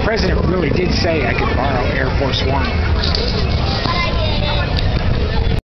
president really did say I could borrow Air Force One.